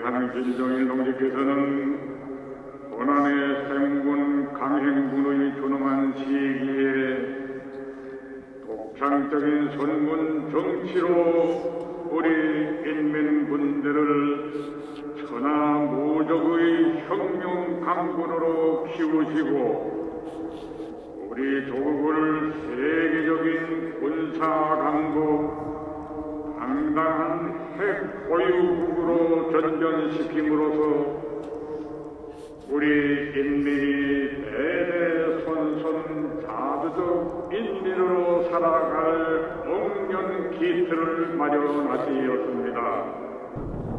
위대한 김정일 동지께서는 고난의 생군 강행군의 존엄한 시기에 독창적인 선군 정치로 우리 인민군대를 천하무적의 혁명 강군으로 키우시고 우리 조국을 세계적인 군사 강국 당당한 핵 보유국으로 전전시킴으로써 우리 인민이 대대손손 자주적 인민으로 살아갈 억년 기틀을 마련하시었습니다.